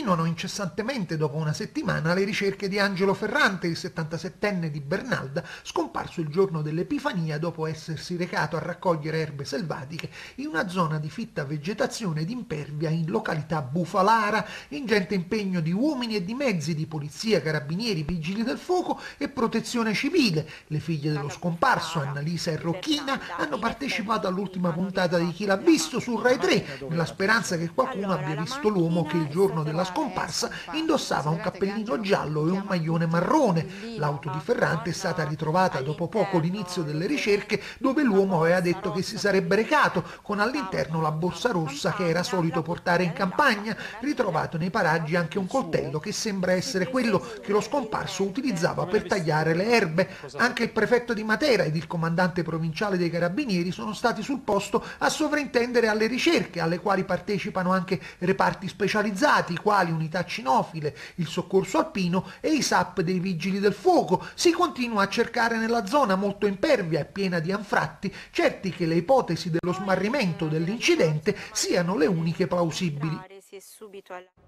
continuano incessantemente dopo una settimana le ricerche di Angelo Ferrante, il 77enne di Bernalda, scomparso il giorno dell'Epifania dopo essersi recato a raccogliere erbe selvatiche in una zona di fitta vegetazione ed impervia in località Bufalara. Ingente impegno di uomini e di mezzi di polizia, carabinieri, vigili del fuoco e protezione civile. Le figlie dello scomparso, Annalisa e Rocchina, hanno partecipato all'ultima puntata di Chi l'ha visto su Rai 3, nella speranza che qualcuno abbia visto l'uomo che il giorno della scomparsa indossava un cappellino giallo e un maglione marrone. L'auto di Ferrante è stata ritrovata dopo poco l'inizio delle ricerche, dove l'uomo aveva detto che si sarebbe recato, con all'interno la borsa rossa che era solito portare in campagna. Ritrovato nei paraggi anche un coltello che sembra essere quello che lo scomparso utilizzava per tagliare le erbe. Anche il prefetto di Matera ed il comandante provinciale dei carabinieri sono stati sul posto a sovrintendere alle ricerche, alle quali partecipano anche reparti specializzati quali unità cinofile, il soccorso alpino e i SAP dei vigili del fuoco. Si continua a cercare nella zona molto impervia e piena di anfratti, certi che le ipotesi dello smarrimento dell'incidente siano le uniche plausibili.